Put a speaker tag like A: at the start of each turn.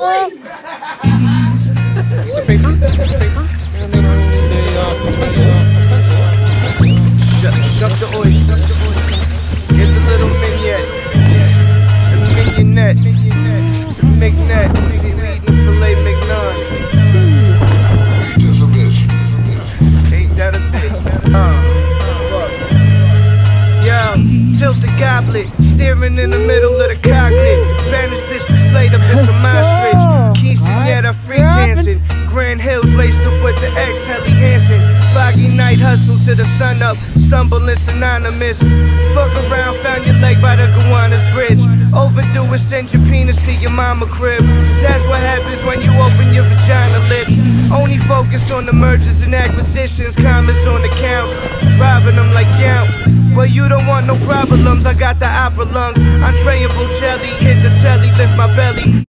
A: Piece of paper, and then I will need a pencil.
B: Shut the oyster. Get the little mignonette. The mignonette. The mignonette. We eating the filet mignon. Ain't that a bitch? Yo, tilt the goblet. Steering in the middle of the cockpit. Spanish bitch displayed up in some ostrich. Quinceañera free dancing. Grand Hills laced up with the ex Helly Hansen. Foggy night hustle to the sun up. Stumbling synonymous. Fuck around, found your leg by the Gowanus Bridge. Overdue is send your penis to your mama crib. That's what happens when you open your vagina lips. Only focus on the mergers and acquisitions. Comments on accounts. Robbing them like Yount. Well, you don't want no problems. I got the opera lungs. Andrea Bocelli hit the telly, lift my belly.